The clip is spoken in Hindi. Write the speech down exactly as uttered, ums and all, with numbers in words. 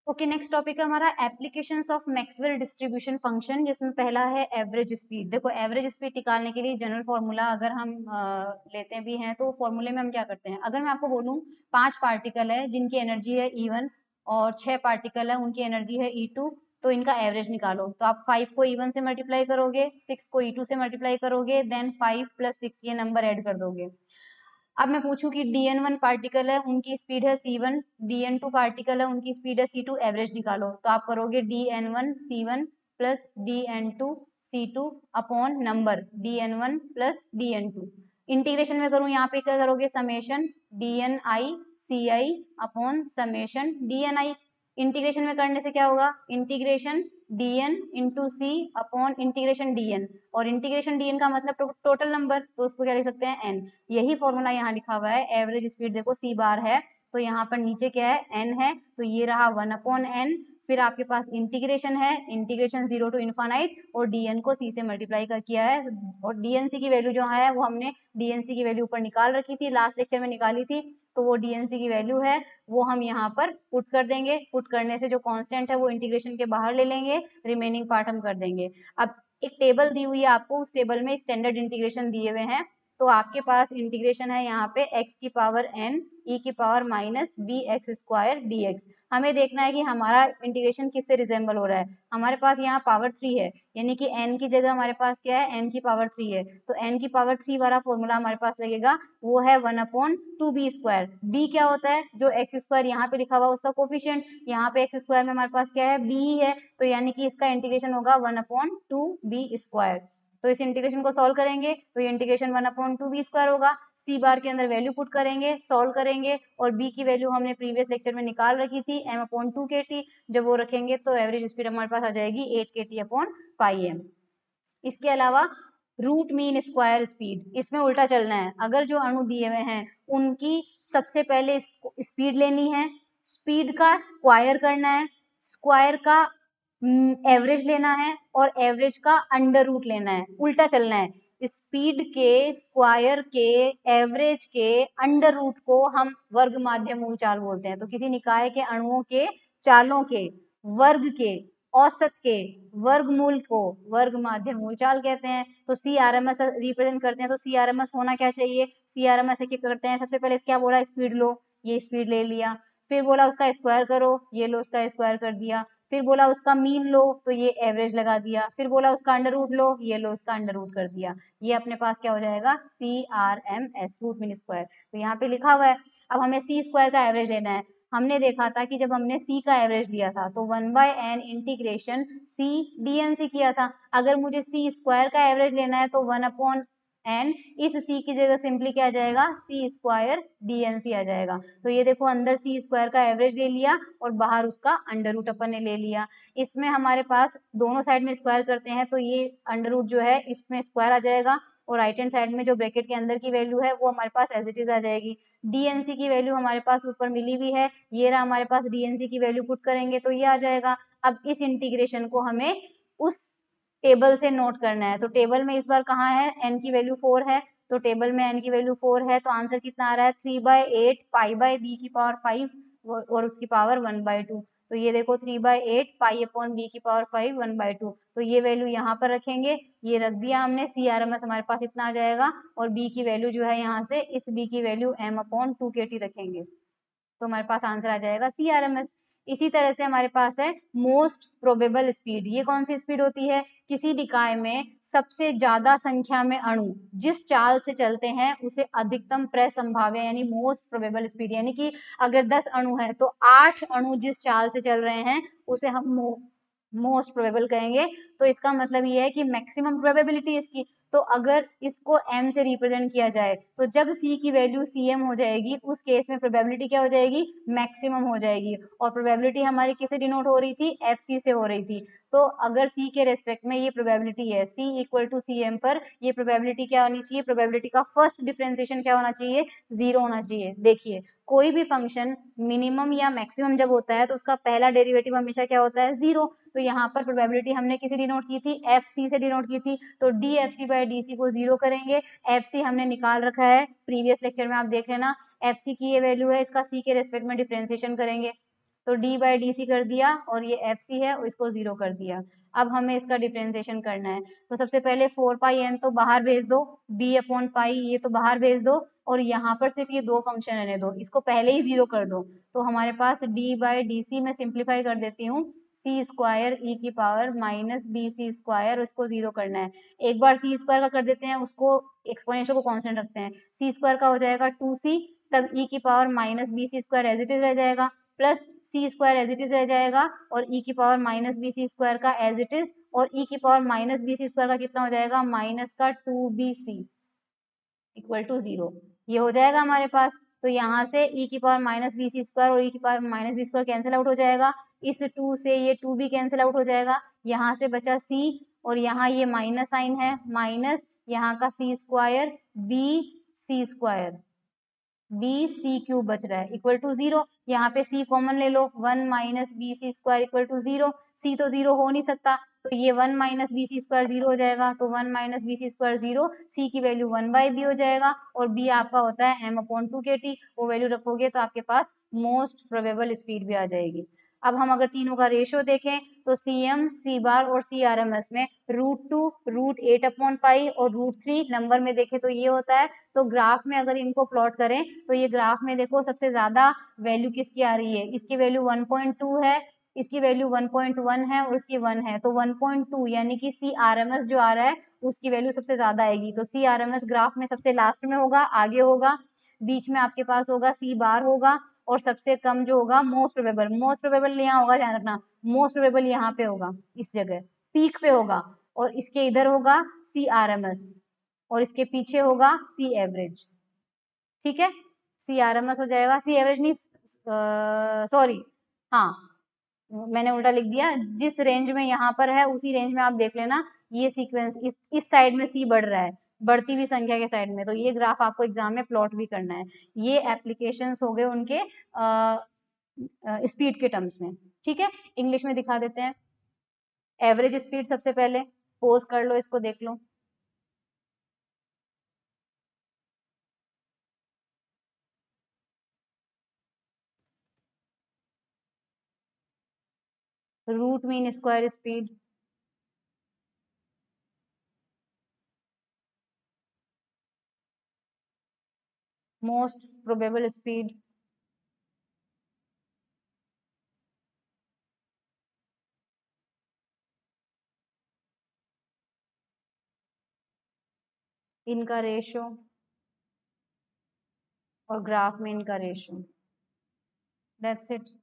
ओके, नेक्स्ट टॉपिक है हमारा applications of Maxwell distribution function, जिसमें पहला है एवरेज स्पीड। देखो, एवरेज स्पीड निकालने के लिए जनरल फॉर्मूला अगर हम अ, लेते भी हैं तो फॉर्मूले में हम क्या करते हैं, अगर मैं आपको बोलूं पांच पार्टिकल है जिनकी एनर्जी है ई वन और छह पार्टिकल है उनकी एनर्जी है ई टू, तो इनका एवरेज निकालो। तो आप फाइव को ई वन से मल्टीप्लाई करोगे, सिक्स को ई टू से मल्टीप्लाई करोगे, देन फाइव प्लस सिक्स ये नंबर ऐड कर दोगे। अब मैं पूछूं कि डी एन वन पार्टिकल है उनकी स्पीड है C one, D N two particle है उनकी स्पीड है सी टू, एवरेज निकालो। तो आप करोगे D N one C one plus D N two C two upon number D N one plus D N two. Integration में करूं यहाँ पे क्या करोगे, summation D N I C I upon summation D N I. Integration में करने से क्या होगा, integration dn into C upon integration dn, और इंटीग्रेशन dn का मतलब टो, टोटल नंबर, तो उसको क्या लिख सकते हैं n। यही फॉर्मूला यहाँ लिखा हुआ है। एवरेज स्पीड देखो सी बार है तो यहाँ पर नीचे क्या है n है, तो ये रहा वन अपॉन एन। फिर आपके पास इंटीग्रेशन है, इंटीग्रेशन जीरो टू इन्फानाइट, और dn को c से मल्टीप्लाई कर किया है, और dnc की वैल्यू जो है वो हमने dnc की वैल्यू ऊपर निकाल रखी थी, लास्ट लेक्चर में निकाली थी, तो वो dnc की वैल्यू है वो हम यहाँ पर पुट कर देंगे। पुट करने से जो कांस्टेंट है वो इंटीग्रेशन के बाहर ले लेंगे, रिमेनिंग पार्ट हम कर देंगे। अब एक टेबल दी हुई है आपको, उस टेबल में स्टैंडर्ड इंटीग्रेशन दिए हुए हैं, तो आपके पास इंटीग्रेशन है यहाँ पे x की पावर n e की power minus B X square D X. हमें देखना है कि हमारा इंटीग्रेशन किससे रिजेंबल हो रहा है। हमारे पास यहाँ पावर थ्री है, यानी कि n की जगह हमारे पास क्या है, n की पावर थ्री है, तो n की पावर थ्री वाला फॉर्मूला हमारे पास लगेगा, वो है one upon two B square. B क्या होता है, जो एक्स स्क्वायर यहाँ पे लिखा हुआ उसका कोफिशियंट, यहाँ पे एक्स स्क्वायर में हमारे पास क्या है, बी है, तो यानी कि इसका इंटीग्रेशन होगा one upon two B square. तो इस इंटीग्रेशन को सॉल्व करेंगे तो ये integration one upon two B square होगा। सी बार के अंदर वैल्यू पुट करेंगे, सॉल्व करेंगे, और बी की वैल्यू हमने प्रीवियस लेक्चर में निकाल रखी थी M upon two K T. जब वो रखेंगे तो एवरेज स्पीड हमारे पास आ जाएगी एट के टी अपॉन पाई एम। इसके अलावा रूट मीन स्क्वायर स्पीड, इसमें उल्टा चलना है। अगर जो अणु दिए हुए हैं उनकी सबसे पहले स्पीड लेनी है, स्पीड का स्क्वायर करना है, स्क्वायर का एवरेज लेना है, और एवरेज का अंडर रूट लेना है। उल्टा चलना है, स्पीड के स्क्वायर के एवरेज के अंडर रूट को हम वर्ग माध्य मूल चाल बोलते हैं। तो किसी निकाय के अणुओं के चालों के वर्ग के औसत के वर्गमूल को वर्ग माध्य मूल चाल कहते हैं। तो C R M S represent करते हैं, तो सी आर एम एस होना क्या चाहिए, सी आर एम एस क्या करते हैं, सबसे पहले क्या बोला, स्पीड लो, ये स्पीड ले लिया, फिर बोला उसका स्क्वायर करो, ये लो उसका स्क्वायर कर दिया, फिर बोला उसका मीन लो, तो ये एवरेज लगा दिया, फिर बोला उसका अंडर रूट लो, ये लो उसका अंडर रूट कर दिया। ये अपने पास क्या हो जाएगा, C R M S, root mean square. तो यहाँ पे लिखा हुआ है। अब हमें सी स्क्वायर का एवरेज लेना है। हमने देखा था कि जब हमने c का एवरेज लिया था तो one by N integration c dnc किया था। अगर मुझे c स्क्वायर का एवरेज लेना है तो वन अपॉन एन, इस c की जगह सिंपली क्या आ जाएगा, c स्क्वायर dnc आ जाएगा। तो ये देखो अंदर c स्क्वायर का एवरेज ले लिया और बाहर उसका अंडर रूट अपन ने ले लिया। इसमें हमारे पास दोनों साइड में स्क्वायर करते हैं तो ये अंडर रूट जो है इसमें स्क्वायर आ जाएगा, और राइट हैंड साइड में जो ब्रैकेट के अंदर की वैल्यू है वो हमारे पास एज इट इज आ जाएगी। डीएनसी की वैल्यू हमारे पास ऊपर मिली हुई है, ये रहा हमारे पास डीएनसी की वैल्यू पुट करेंगे तो ये आ जाएगा। अब इस इंटीग्रेशन को हमें उस टेबल से नोट करना है। तो टेबल में इस बार कहाँ है, एन की वैल्यू फोर है, तो टेबल में एन की वैल्यू फोर है, तो आंसर कितना आ रहा है, three by eight pi by B की पावर फाइव और उसकी पावर वन बाय टू। तो ये देखो three by eight pi upon B की power five one by two, तो ये वैल्यू यहाँ पर रखेंगे, ये रख दिया हमने। सी आर एम एस हमारे पास इतना आ जाएगा, और बी की वैल्यू जो है यहाँ से इस बी की value M upon two K T रखेंगे, तो हमारे पास आंसर आ जाएगा सी आर एम एस। इसी तरह से हमारे पास है मोस्ट प्रोबेबल स्पीड। ये कौन सी स्पीड होती है, किसी निकाय में सबसे ज्यादा संख्या में अणु जिस चाल से चलते हैं उसे अधिकतम प्रसंभाव्य यानी मोस्ट प्रोबेबल स्पीड, यानी कि अगर दस अणु है तो आठ अणु जिस चाल से चल रहे हैं उसे हम मोस्ट प्रोबेबल कहेंगे। तो इसका मतलब ये है कि मैक्सिमम प्रोबेबिलिटी इसकी, तो अगर इसको m से रिप्रेजेंट किया जाए तो जब c की वैल्यू cm हो जाएगी उस केस में प्रोबेबिलिटी क्या हो जाएगी, मैक्सिमम हो जाएगी। और प्रोबेबिलिटी हमारी किससे डिनोट हो रही थी, fc से हो रही थी। तो अगर c के रेस्पेक्ट में ये प्रोबेबिलिटी है c इक्वल टू cm पर, ये प्रोबेबिलिटी क्या होनी चाहिए, प्रोबेबिलिटी का फर्स्ट डिफरेंशिएशन क्या होना चाहिए, जीरो होना चाहिए। देखिए कोई भी फंक्शन मिनिमम या मैक्सिमम जब होता है तो उसका पहला डेरिवेटिव हमेशा क्या होता है, जीरो। तो यहाँ पर प्रोबेबिलिटी हमने किसे डिनोट की थी, एफ सी से डिनोट की थी, तो D F C by D C को जीरो करेंगे। एफ सी हमने निकाल रखा है प्रीवियस लेक्चर में, आप देख लेना। एफ सी की ये वैल्यू है, इसका सी के रेस्पेक्ट में डिफरेंशिएशन करेंगे तो डी बाई डी सी कर दिया और ये एफ सी है, इसको जीरो कर दिया। अब हमें इसका डिफ्रेंसिएशन करना है, तो सबसे पहले फोर पाई एन तो बाहर भेज दो, बी अपॉन पाई ये तो बाहर भेज दो, और यहाँ पर सिर्फ ये दो फंक्शन रहने दो, इसको पहले ही जीरो कर दो। तो हमारे पास डी बाई डी सी में सिंप्लीफाई कर देती हूँ, सी स्क्वायर ई की power minus B C square, उसको जीरो करना है। एक बार सी स्क्वायर का कर देते हैं, उसको एक्सपोनेंशियल को कांस्टेंट रखते हैं, सी स्क्वायर का हो जाएगा टू सी, तब ई की power minus B C square as it is रह जाएगा, plus C square as it is रह जाएगा, और ई की power minus B C square का एज इट इज, और ई की power minus B C square का कितना हो जाएगा, माइनस का two B C equal to zero. ये हो जाएगा हमारे पास। तो यहाँ से e की power minus B C square और e की power minus B square cancel out हो जाएगा, इस टू से ये टू भी कैंसिल आउट हो जाएगा, यहाँ से बचा c, और यहाँ ये माइनस साइन है, माइनस यहाँ का c square B C square, B C cube बच रहा है इक्वल टू जीरो। यहाँ पे c कॉमन ले लो, one minus B C square equal to zero, c तो जीरो हो नहीं सकता, तो ये one minus B C square zero हो जाएगा, तो one minus B C square zero, c की वैल्यू वन बाई बी हो जाएगा, और b आपका होता है m upon two K T, वो वैल्यू रखोगे तो आपके पास मोस्ट प्रोबेबल स्पीड भी आ जाएगी। अब हम अगर तीनों का रेशियो देखें तो सी एम, सी बार और सी आर एम एस में root two, root eight upon pi और रूट थ्री नंबर में देखें तो ये होता है। तो ग्राफ में अगर इनको प्लॉट करें तो ये ग्राफ में देखो सबसे ज्यादा वैल्यू किसकी आ रही है, इसकी वैल्यू वन पॉइंट टू है, इसकी वैल्यू वन पॉइंट वन है और इसकी वन है, तो वन पॉइंट टू यानी कि सी आर एम एस जो आ रहा है उसकी वैल्यू सबसे ज्यादा आएगी। तो C R M S graph में सबसे लास्ट में होगा, आगे होगा, बीच में आपके पास होगा सी बार होगा, और सबसे कम जो होगा मोस्ट प्रोबेबल, मोस्ट प्रोबेबल यहाँ होगा, ध्यान रखना मोस्ट प्रोबेबल यहाँ पे होगा, इस जगह पीक पे होगा, और इसके इधर होगा सी आर एम एस और इसके पीछे होगा सी एवरेज। ठीक है, सी आर एम एस हो जाएगा, सी एवरेज नहीं, सॉरी, हाँ मैंने उल्टा लिख दिया, जिस रेंज में यहाँ पर है उसी रेंज में आप देख लेना, ये सीक्वेंस इस इस साइड में सी बढ़ रहा है, बढ़ती हुई संख्या के साइड में, तो ये ग्राफ आपको एग्जाम में प्लॉट भी करना है। ये एप्लीकेशंस हो गए उनके स्पीड के टर्म्स में। ठीक है, इंग्लिश में दिखा देते हैं। एवरेज स्पीड सबसे पहले पोज कर लो, इसको देख लो। Root mean square speed, most probable speed, इनका रेशियो, और ग्राफ में इनका रेशियो। That's it.